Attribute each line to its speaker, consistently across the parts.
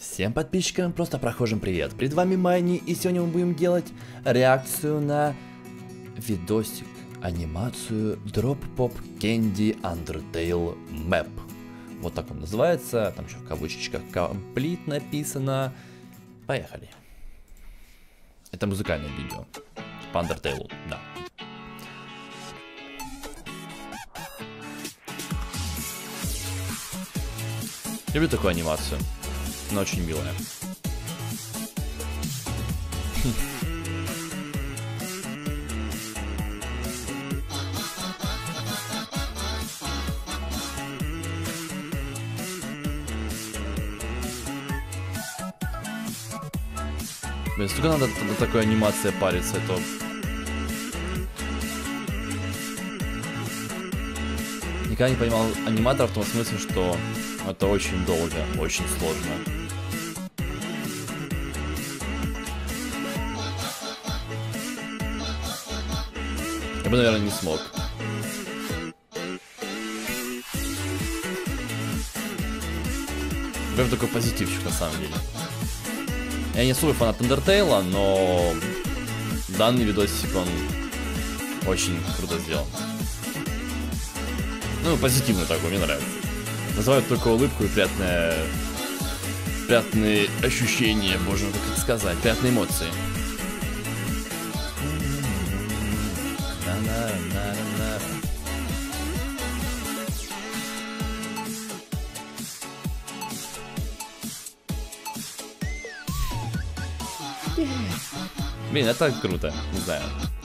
Speaker 1: Всем подписчикам просто прохожим привет. Перед вами Майни, и сегодня мы будем делать реакцию на видосик, анимацию Drop Pop Candy Undertale Map. Вот так он называется, там еще в кавычечках Complete написано. Поехали. Это музыкальное видео по Undertale, да. Люблю такую анимацию. Она очень милая. Блин, столько надо до такой анимации париться, это... Никогда не понимал аниматора в том смысле, что это очень долго, очень сложно. Я бы, наверное, не смог. Прям такой позитивчик, на самом деле. Я не особый фанат Undertale, но данный видосик, он очень круто сделан. Ну, позитивный такой, мне нравится. Вызывает только улыбку и приятные ощущения, можно так сказать, приятные эмоции. Блин, это круто, не знаю.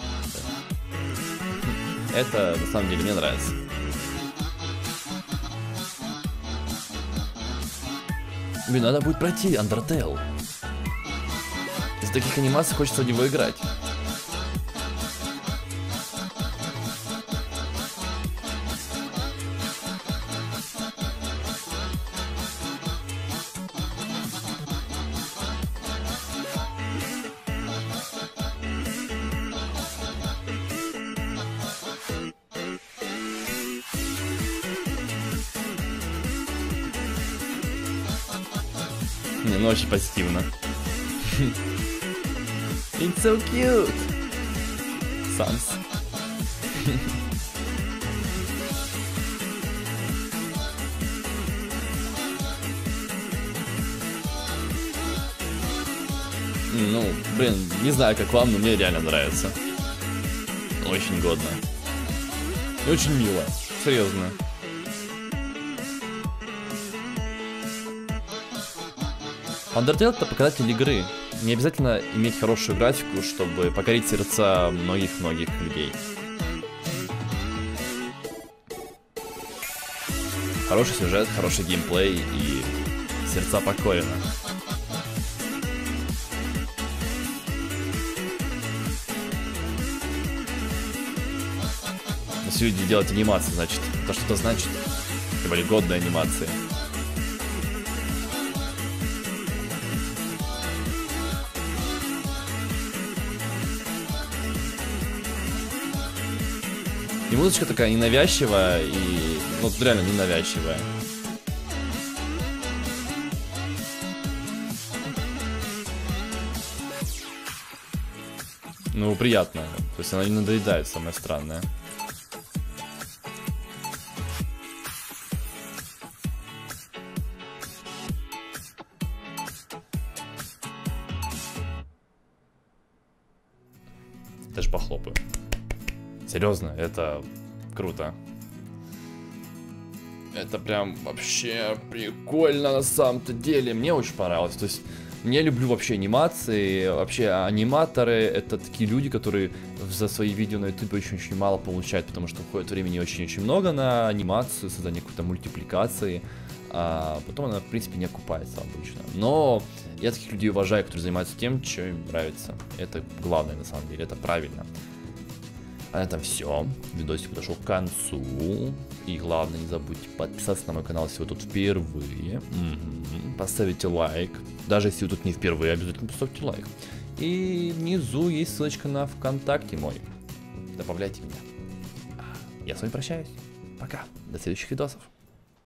Speaker 1: Это на самом деле мне нравится. Блин, надо будет пройти Undertale. Из таких анимаций хочется в него играть. Не, ну очень позитивно. It's so cute. Sans. Ну, блин, не знаю, как вам, но мне реально нравится. Очень годно. И очень мило. Серьезно. Undertale — это показатель игры. Не обязательно иметь хорошую графику, чтобы покорить сердца многих-многих людей. Хороший сюжет, хороший геймплей и сердца покорены. Если люди делают анимацию, значит, это что-то значит. Тем более годная анимация. И музычка такая ненавязчивая, и... Ну, реально ненавязчивая. Ну, приятно. То есть она не надоедает, самое странное. Даже похлопаю. Серьезно, это круто. Это прям вообще прикольно на самом-то деле. Мне очень понравилось. То есть, я люблю вообще анимации. Вообще, аниматоры — это такие люди, которые за свои видео на YouTube очень-очень мало получают, потому что уходит времени очень-очень много на анимацию, создание какой-то мультипликации. А потом она, в принципе, не окупается обычно. Но я таких людей уважаю, которые занимаются тем, что им нравится. Это главное, на самом деле, это правильно. А на этом все. Видосик подошел к концу. И главное, не забудьте подписаться на мой канал, если вы тут впервые. Поставите лайк. Даже если вы тут не впервые, обязательно поставьте лайк. И внизу есть ссылочка на ВКонтакте мой. Добавляйте меня. Я с вами прощаюсь. Пока. До следующих видосов.